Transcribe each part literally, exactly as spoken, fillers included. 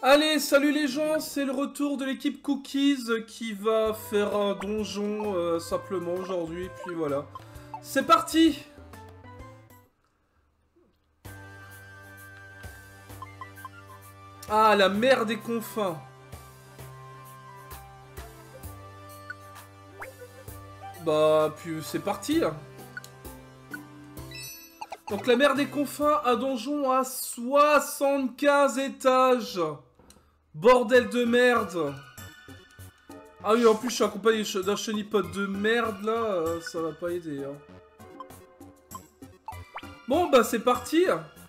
Allez, salut les gens, c'est le retour de l'équipe Cookies qui va faire un donjon euh, simplement aujourd'hui, puis voilà. C'est parti! Ah, la mer des confins. Bah, puis c'est parti là. Donc la mer des confins, un donjon à soixante-quinze étages. Bordel de merde. Ah oui, en plus je suis accompagné d'un chenipot de merde là, euh, ça va pas aider. Hein. Bon bah c'est parti.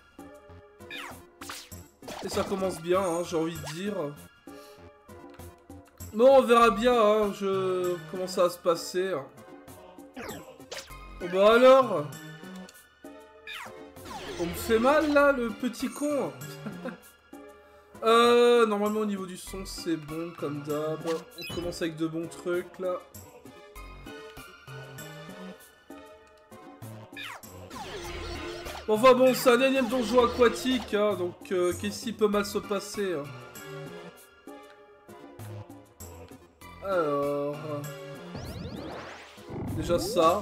Et ça commence bien, hein, j'ai envie de dire. Bon, on verra bien hein, je... comment ça va se passer. Oh bah alors. On me fait mal là, le petit con. Euh, normalement au niveau du son c'est bon comme d'hab. On commence avec de bons trucs là. Enfin bon, c'est un énième donjon aquatique, hein, donc euh, qu'est-ce qui peut mal se passer hein. Alors... Déjà ça.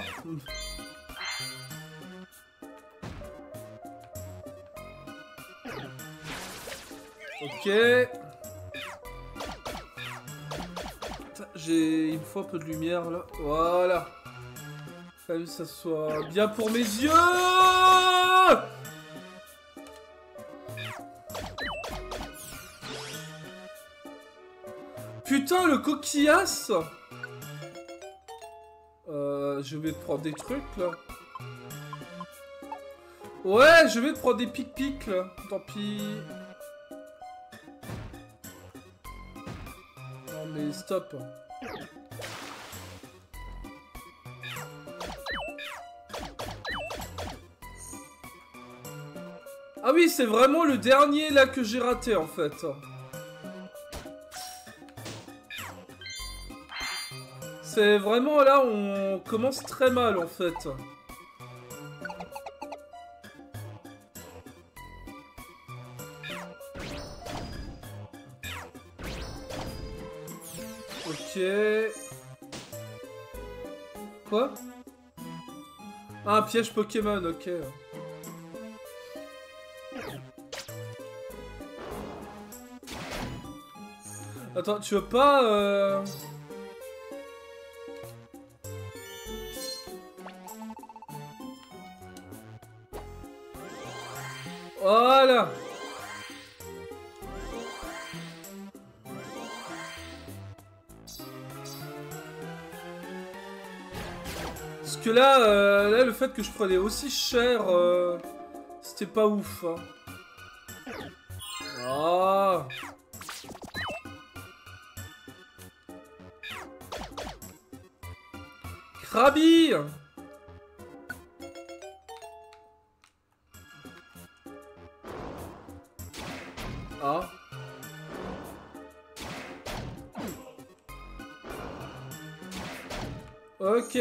Ok. J'ai... Il me faut un peu de lumière là. Voilà. Fallait que ça soit bien pour mes yeux. Putain, le coquillasse. Euh... Je vais te prendre des trucs là. Ouais, je vais te prendre des pic-pic là. Tant pis. Mais stop. Ah oui, c'est vraiment le dernier là que j'ai raté en fait. C'est vraiment là, on commence très mal en fait. Ok. Quoi? Ah, un piège Pokémon, ok. Attends, tu veux pas... Euh... Voilà. Parce que là, euh, là, le fait que je prenais aussi cher, euh, c'était pas ouf. Hein. Ah. Krabi. Ah. Ok.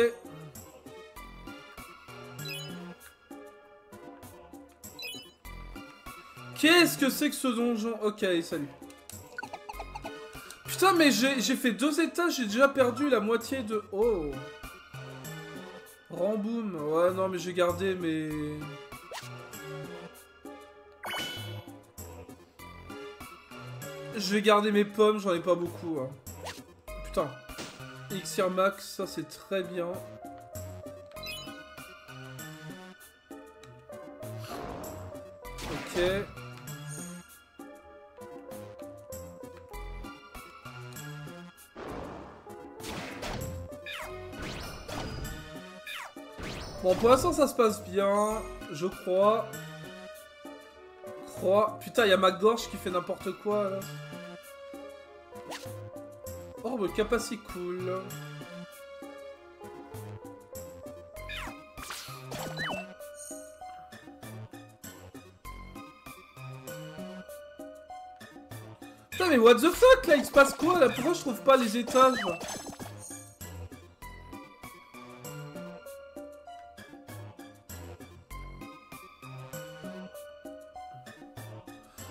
Qu'est-ce que c'est que ce donjon? Ok, salut. Putain, mais j'ai fait deux étages, j'ai déjà perdu la moitié de... Oh. Ramboum. Ouais, non, mais j'ai gardé mes... Je vais garder mes pommes, j'en ai pas beaucoup. Hein. Putain. Elixir max, ça c'est très bien. Ok. Bon, pour l'instant, ça se passe bien, je crois. Crois. Putain, il y a ma gorge qui fait n'importe quoi, là. Oh, le capaci cool. Putain, mais what the fuck, là? Il se passe quoi, là? Pourquoi je trouve pas les étages?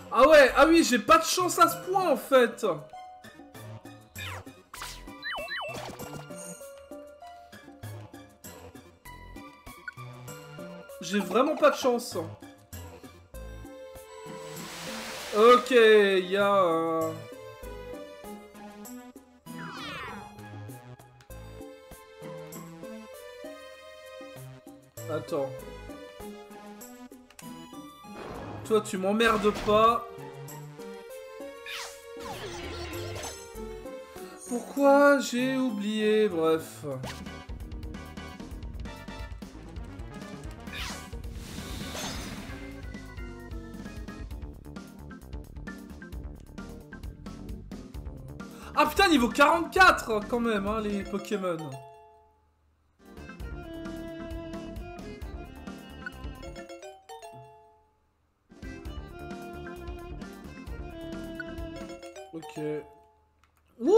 Ah ouais, ah oui, j'ai pas de chance à ce point en fait. J'ai vraiment pas de chance. Ok, il y a... Euh... Attends. Toi, tu m'emmerdes pas. Pourquoi j'ai oublié? Bref. Ah putain, niveau quarante-quatre quand même, hein, les Pokémon. Ok. Wouh!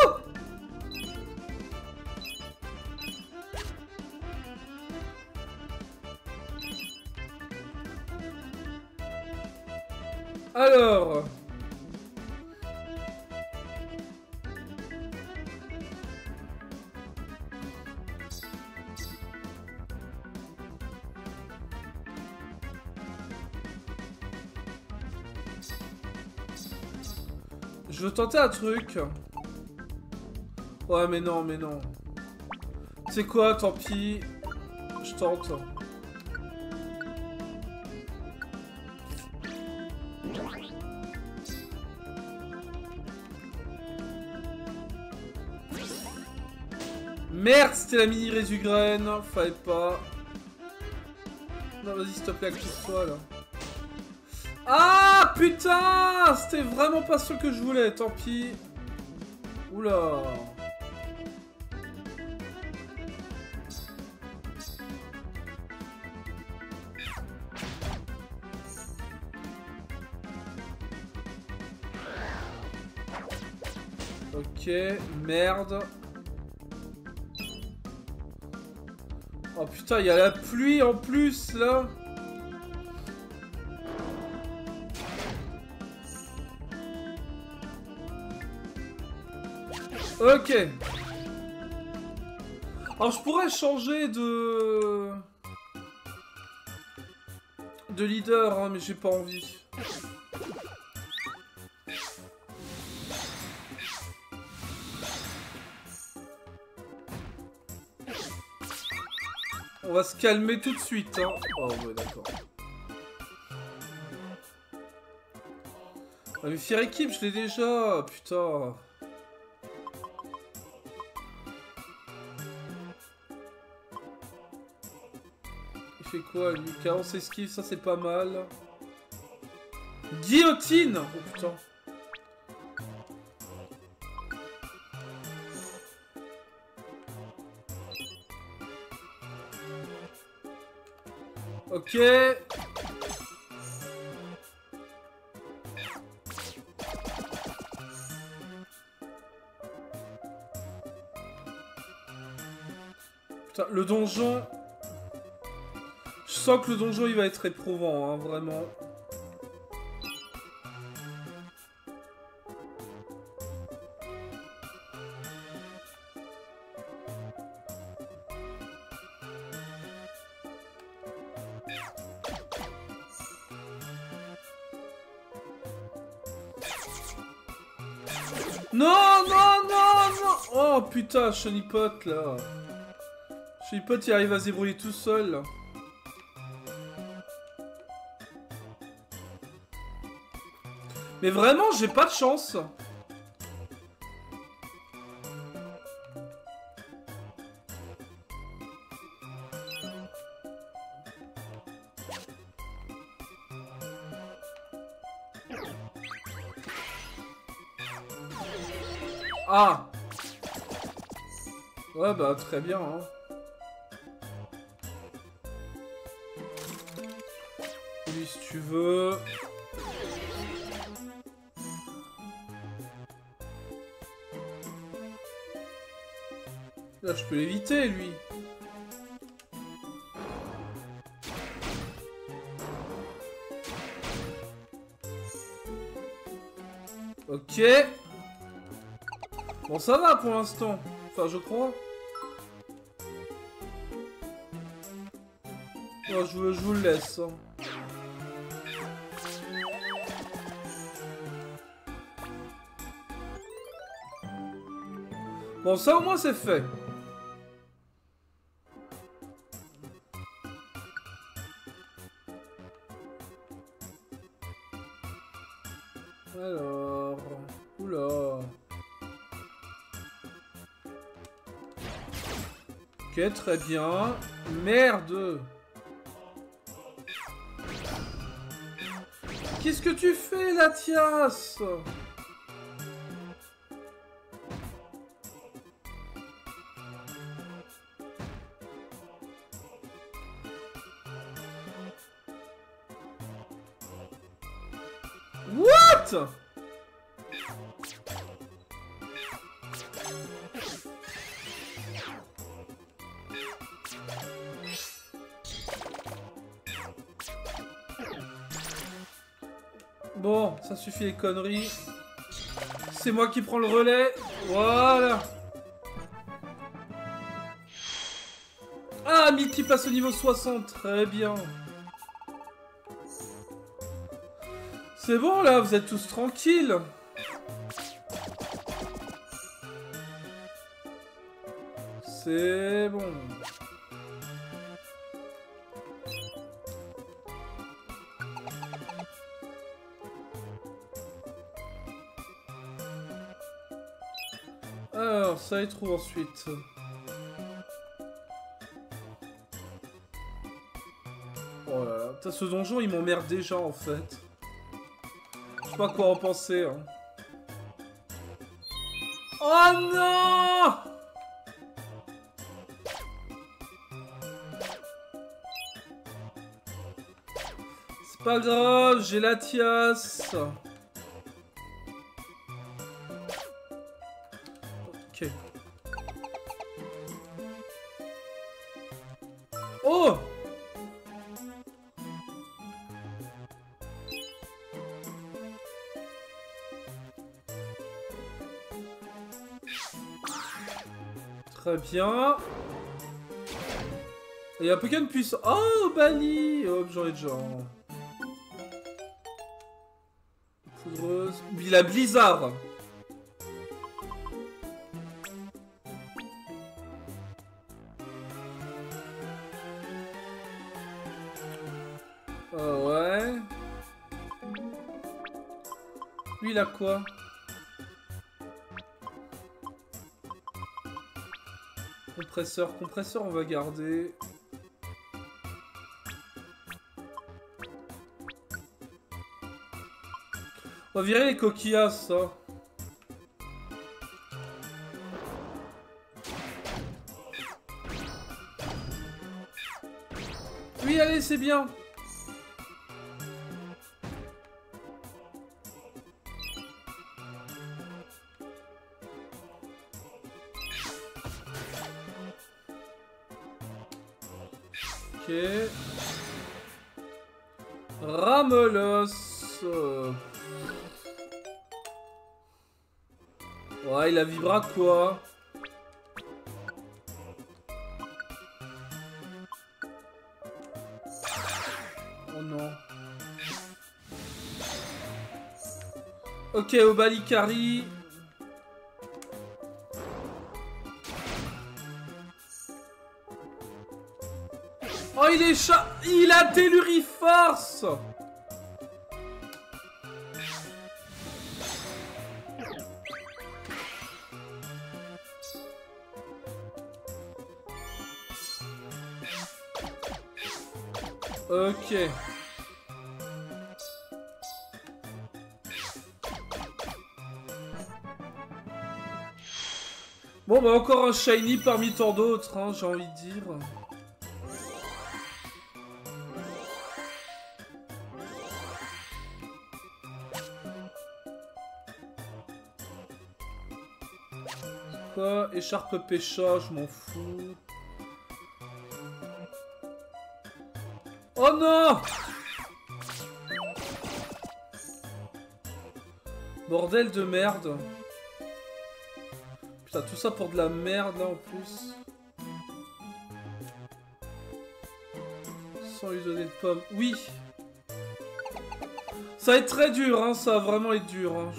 Alors... Je veux tenter un truc. Ouais, mais non, mais non. C'est quoi, tant pis. Je tente. Merde, c'était la mini Résugraine. Fallait pas. Non, vas-y, s'il te plaît, active-toi, là. Ah, putain! C'était vraiment pas ce que je voulais, tant pis. Oula. Ok, merde. Oh putain, il y a la pluie en plus, là. Ok. Alors je pourrais changer de... de leader, hein, mais j'ai pas envie. On va se calmer tout de suite, hein. Oh ouais, d'accord. Ah, mais Fire Équipe, je l'ai déjà, putain. Il fait quoi, lui? quarante esquive, ça c'est pas mal. Guillotine! Oh putain. Ok. Putain, le donjon... Je sens que le donjon il va être éprouvant, hein, vraiment. Non, non, non, non. Oh putain, Chonipot là. Chonipot il arrive à se débrouiller tout seul là. Mais vraiment, j'ai pas de chance. Ah. Ouais bah très bien hein. Oui si tu veux. Là je peux l'éviter lui. Ok. Bon, ça va pour l'instant. Enfin, je crois. Non, je vous, je vous le laisse. Hein. Bon, ça au moins c'est fait. Alors... Oula... Ok, très bien. Merde. Qu'est-ce que tu fais, Latias? What? Bon, ça suffit les conneries. C'est moi qui prends le relais. Voilà. Ah, Mickey passe au niveau soixante. Très bien. C'est bon là, vous êtes tous tranquilles. C'est bon. Alors, ça y trouve ensuite. Oh là là, putain, ce donjon il m'emmerde déjà en fait. Je sais pas quoi en penser. Hein. Oh non! C'est pas grave, j'ai la tiasse. Ok. Oh! Très bien. Il y a un Pokémon puissant. Oh, Bali! Oh, j'en ai déjà. Foudreuse. Il a Blizzard. Oh, ouais. Lui, il a quoi? Compresseur, compresseur, on va garder. On va virer les coquillas, ça. Oui, allez, c'est bien. Ok. Ramelos. Ouais, il a vibra quoi? Oh non. Ok, Obalikari. Oh, il est chat. Il a Telluriforce. Ok. Bon, bah encore un shiny parmi tant d'autres, hein, j'ai envie de dire. Quoi? Écharpe pêcha, je m'en fous. Oh non! Bordel de merde. Putain, tout ça pour de la merde là en plus. Sans lui donner de pommes. Oui. Ça va être très dur, hein. Ça va vraiment être dur. Hein.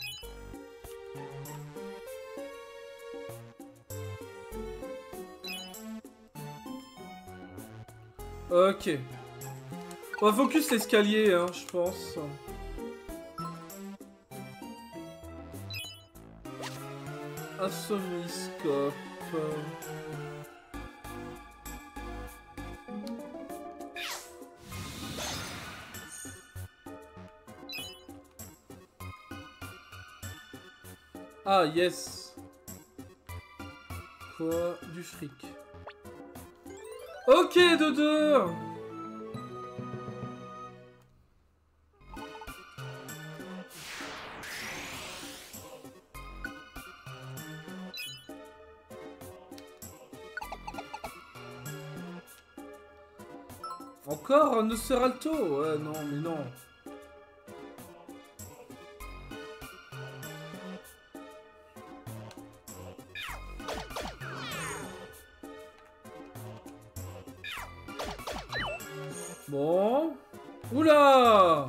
Ok. On va focus l'escalier, hein, je pense. Insomniscope. Ah, yes. Quoi? Du fric. Ok, de deux. Encore un Nosferalto? Ouais, non, mais non. Bon. Oula!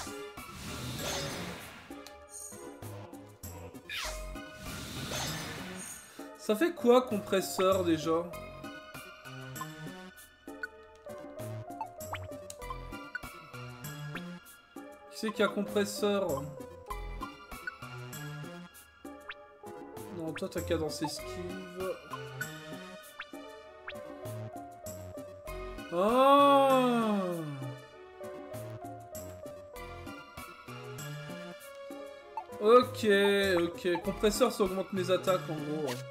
Ça fait quoi, compresseur, déjà? Qui c'est qui a compresseur? Non, toi, t'as qu'à danser esquive. Ah! Ok, ok. Compresseur, ça augmente mes attaques, en gros. Ouais.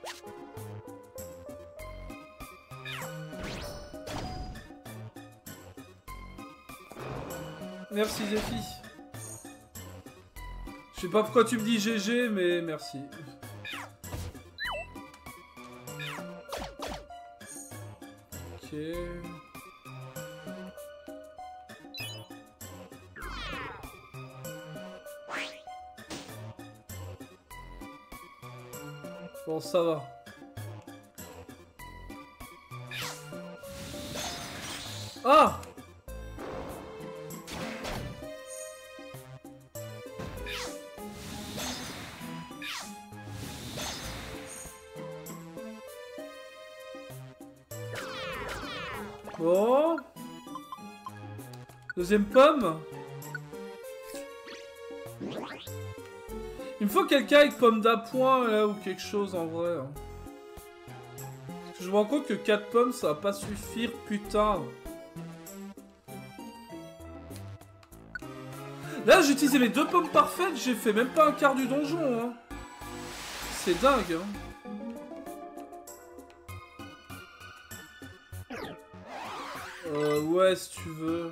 Merci, Zephy. Je sais pas pourquoi tu me dis G G, mais merci. Ok... Bon, ça va. Ah! Bon. Deuxième pomme. Il me faut quelqu'un avec pomme d'appoint là ou quelque chose en vrai. Hein. Parce que je me rends compte que quatre pommes ça va pas suffire, putain. Là j'ai utilisé mes deux pommes parfaites, j'ai fait même pas un quart du donjon. Hein. C'est dingue. Hein. Euh, ouais, si tu veux.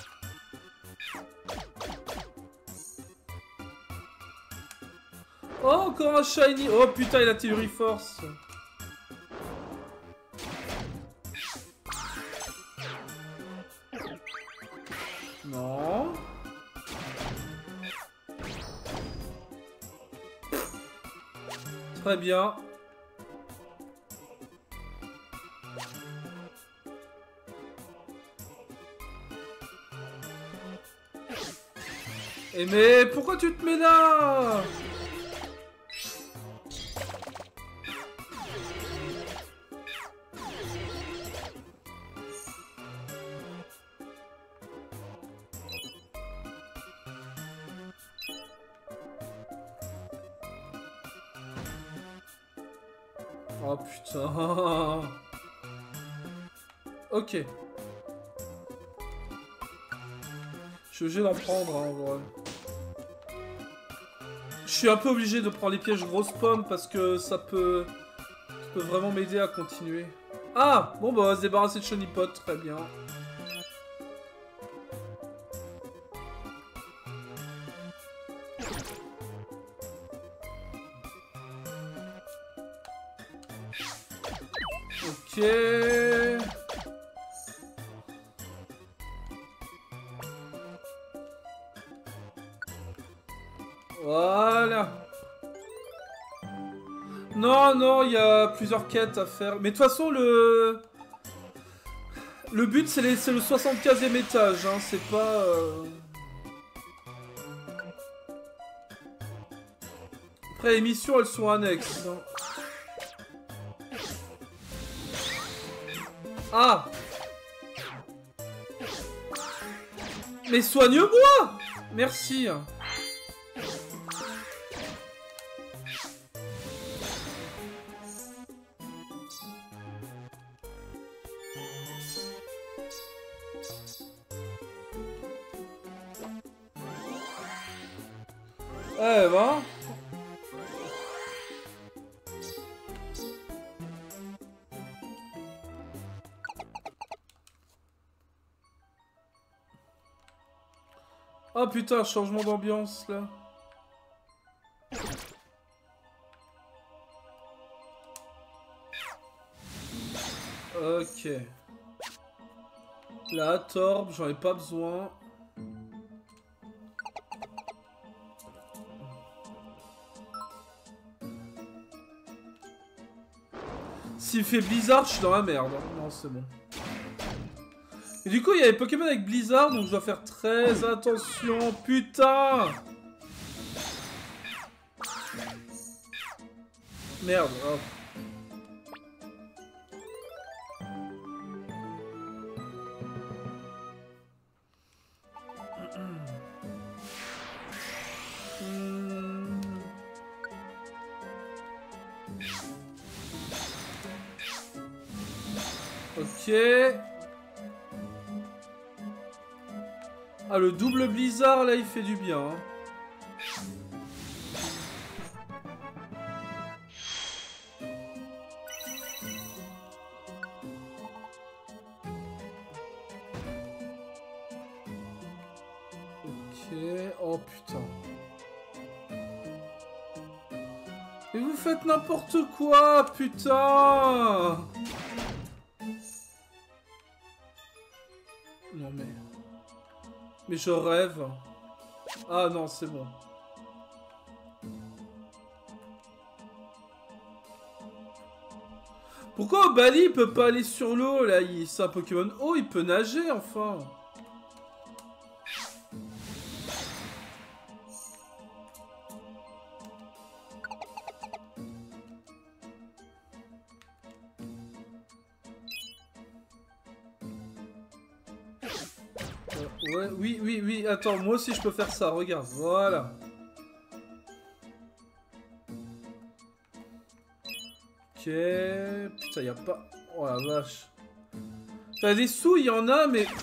Oh, encore un shiny. Oh putain, il a théorie force. Non. Très bien. Et mais pourquoi tu te mets là? Oh putain. Ok. Je suis obligé d'en prendre hein, en vrai. Je suis un peu obligé de prendre les pièges grosses pommes parce que ça peut, ça peut vraiment m'aider à continuer. Ah! Bon bah on va se débarrasser de Shiny Pot, très bien. Ok. Voilà. Non, non, il y a plusieurs quêtes à faire. Mais de toute façon, le... Le but, c'est les... le soixante-quinzième étage, hein. C'est pas... Euh... Après, les missions, elles sont annexes. Non. Ah! Mais soigne-moi! Merci. Eh ben... Oh putain, changement d'ambiance là. Ok. La torbe, j'en ai pas besoin. S'il fait Blizzard, je suis dans la merde. Non, c'est bon. Et du coup, il y a les Pokémon avec Blizzard, donc je dois faire très attention. Putain! Merde. Oh. Hmm. Ok. Ah, le double blizzard, là, il fait du bien. Hein. Ok. Oh, putain. Mais vous faites n'importe quoi, putain! Non, mais... Mais je rêve. Ah non, c'est bon. Pourquoi Bali il peut pas aller sur l'eau là? C'est un Pokémon eau, il peut nager enfin. Ouais, oui, oui, oui, attends, moi aussi je peux faire ça, regarde, voilà. Ok, putain, y a pas... Oh la vache. T'as des sous, il y en a, mais...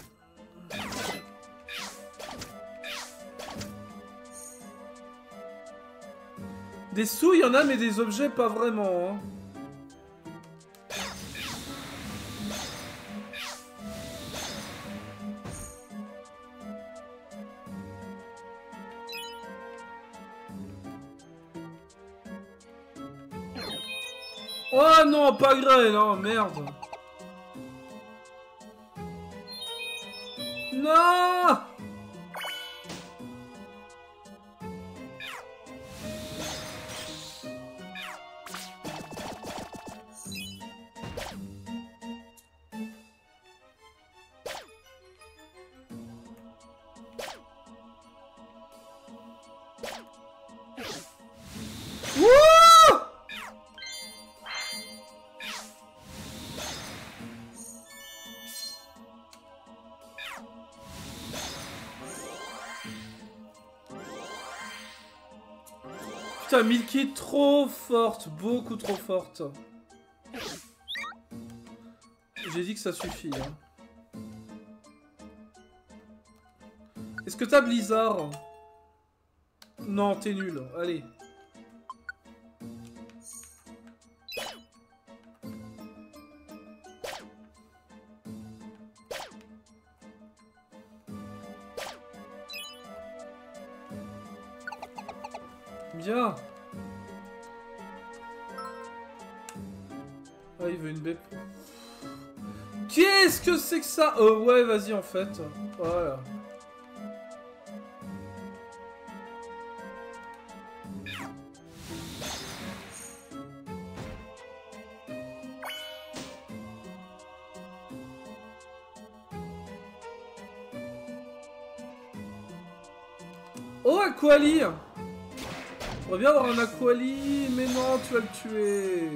Des sous, il y en a, mais des objets, pas vraiment, hein. Oh non, pas gré, non, merde. Non! Putain, Milky trop forte, beaucoup trop forte. J'ai dit que ça suffit. Hein. Est-ce que t'as Blizzard? Non, t'es nul. Allez. Bien. Ah, il veut une bête. Qu'est-ce que c'est que ça? Oh ouais, vas-y en fait. Voilà. Oh, Aquali! On va bien avoir un Aquali, mais non, tu vas le tuer.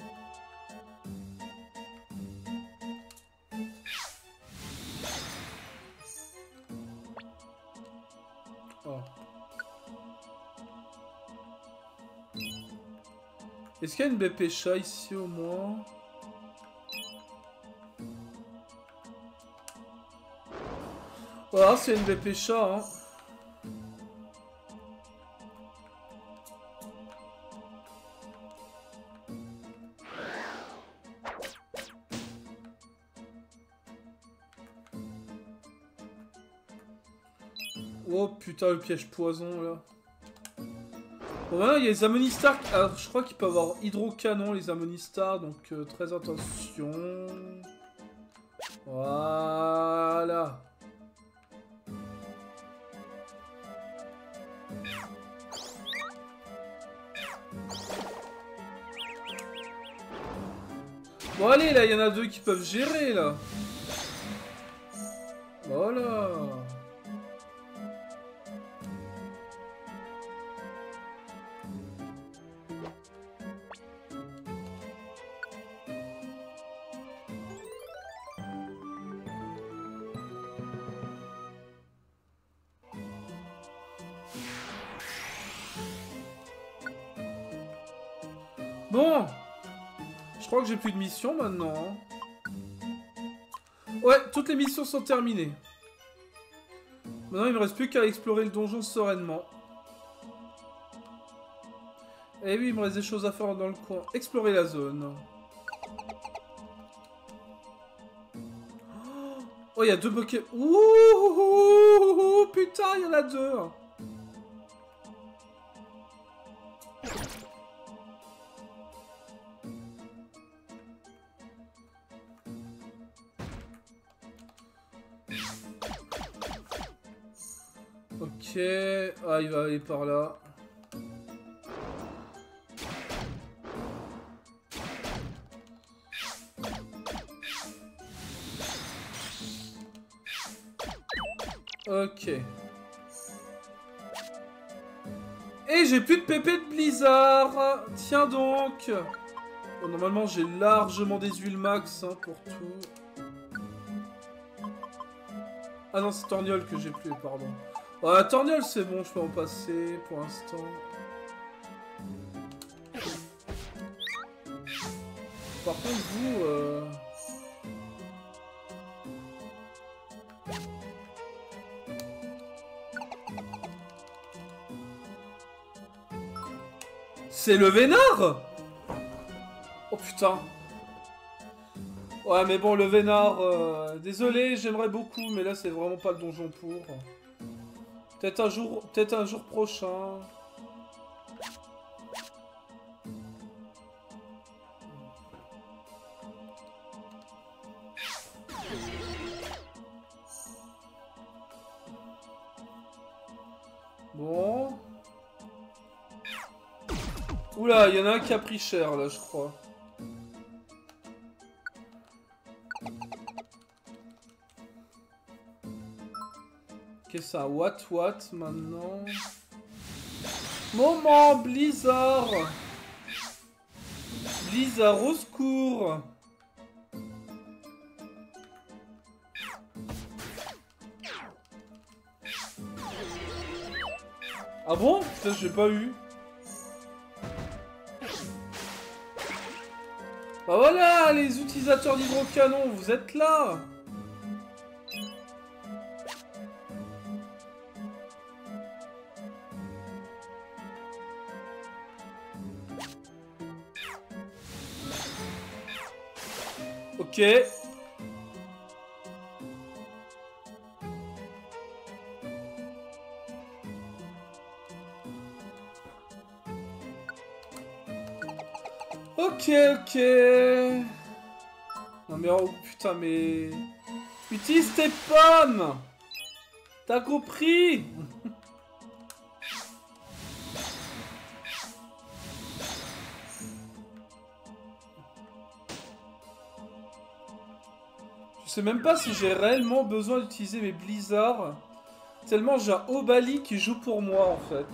Oh. Est-ce qu'il y a une B P chat ici au moins? Voilà, c'est une B P chat, hein. Oh putain, le piège poison là. Bon, voilà, il y a les Ammonistars. Alors, je crois qu'il peut avoir hydrocanon, les Ammonistars, donc euh, très attention. Voilà. Bon, allez, là, il y en a deux qui peuvent gérer là. Voilà. Bon, je crois que j'ai plus de missions maintenant. Ouais, toutes les missions sont terminées. Maintenant, il me reste plus qu'à explorer le donjon sereinement. Et oui, il me reste des choses à faire dans le coin. Explorer la zone. Oh, il y a deux Pokémon. Ouh, putain, il y en a deux. Ok, ah il va aller par là. Ok. Et j'ai plus de P P de Blizzard. Tiens donc. Bon, normalement j'ai largement des huiles max hein, pour tout. Ah non, c'est Torgnole que j'ai plus, pardon. Ah, Torgnole, c'est bon, je peux en passer pour l'instant. Par contre, vous... Euh... C'est le Vénard! Oh putain. Ouais, mais bon, le Vénard... Euh... Désolé, j'aimerais beaucoup, mais là, c'est vraiment pas le donjon pour... Peut-être un jour, peut-être un jour prochain. Bon. Oula, il y en a un qui a pris cher là, je crois. Qu'est-ce que ça? What what maintenant? Moment Blizzard. Blizzard au secours. Ah bon? Putain, j'ai pas eu. Bah voilà, les utilisateurs d'hydrocanon, vous êtes là. Ok. Ok, ok. Non mais oh putain mais... Utilise tes pommes. T'as compris? Je sais même pas si j'ai réellement besoin d'utiliser mes blizzards. Tu tellement j'ai un Obali qui joue pour moi en fait.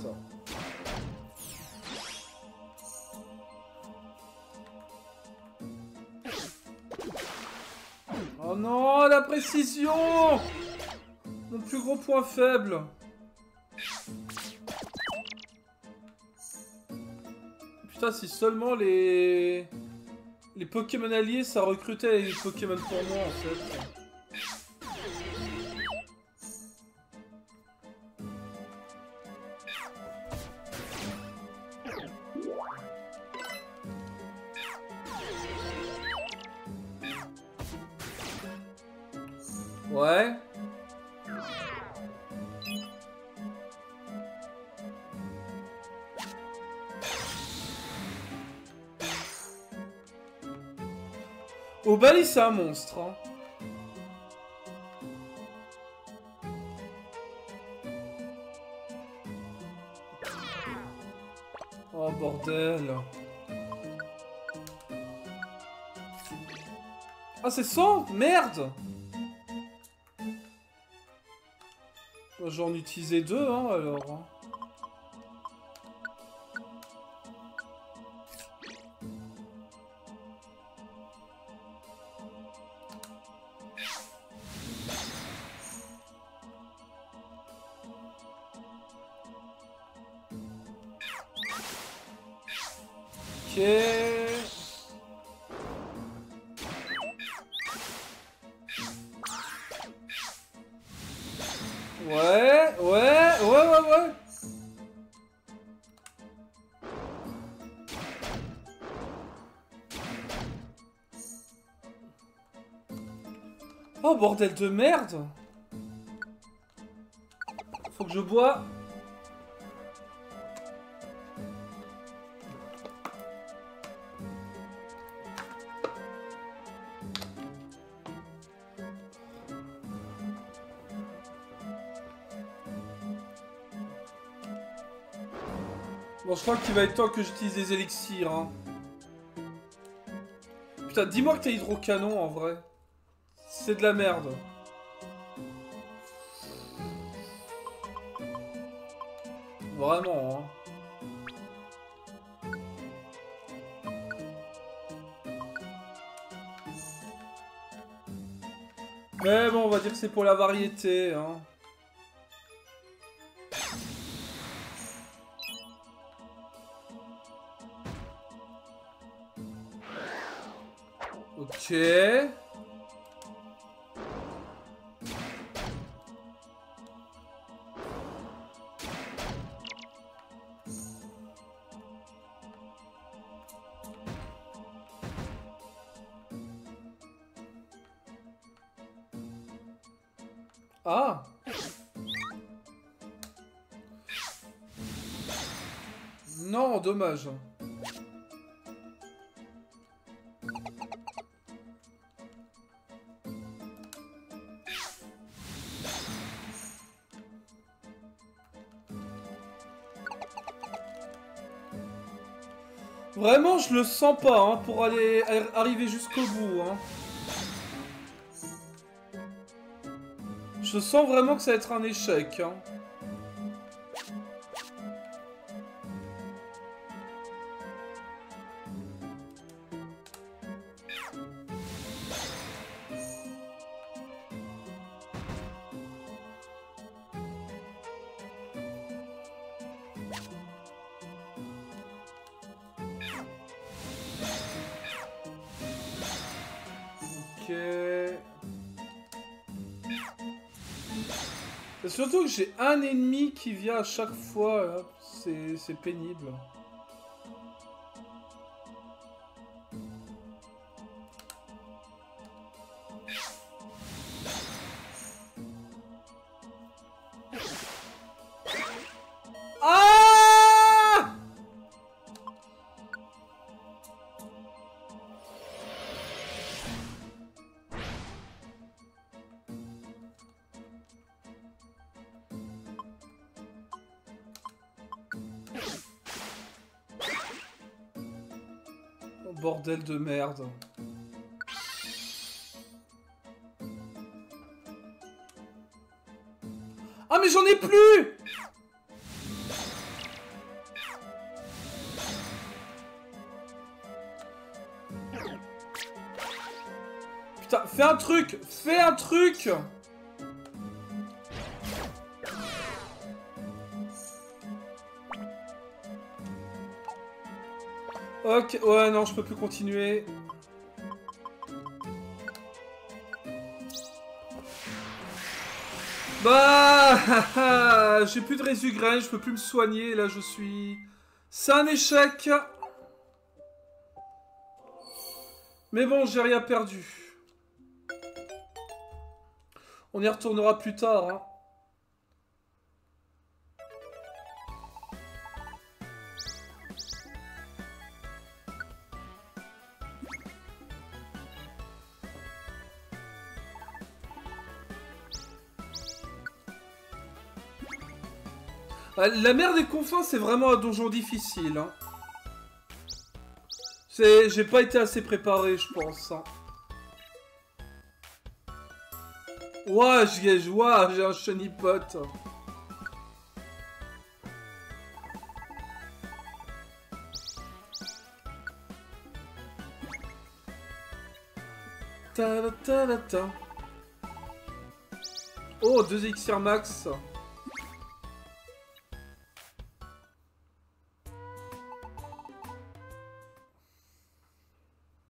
Oh non, la précision! Mon plus gros point faible. Putain, si seulement les... Les Pokémon alliés, ça recrutait les Pokémon pour moi en fait. Ouais. Obali, c'est un monstre. Hein. Oh bordel. Ah, c'est cent? Merde! J'en utilisais deux, hein, alors. Ok. Ouais, ouais, ouais, ouais, ouais. Oh, bordel de merde. Faut que je bois. Bon, je crois qu'il va être temps que j'utilise les élixirs, hein. Putain, dis-moi que t'as hydrocanon, en vrai. C'est de la merde. Vraiment, hein. Mais bon, on va dire que c'est pour la variété, hein. Ok. Ah. Non, dommage. Vraiment, je le sens pas, hein, pour aller arriver jusqu'au bout, hein. Je sens vraiment que ça va être un échec, hein. Et surtout que j'ai un ennemi qui vient à chaque fois, c'est pénible. Ah! Bordel de merde. Ah mais j'en ai ai plus. Putain, fais un truc. Fais un truc. Ok, ouais, non, je peux plus continuer. Bah, j'ai plus de résugrain, je peux plus me soigner, là, je suis... C'est un échec. Mais bon, j'ai rien perdu. On y retournera plus tard, hein. La mer des confins, c'est vraiment un donjon difficile. Hein. J'ai pas été assez préparé, je pense. Hein. Ouah, j'ai ouais, j'ai un shiny pot. Ta -ta -ta -ta. Oh, deux élixirs max.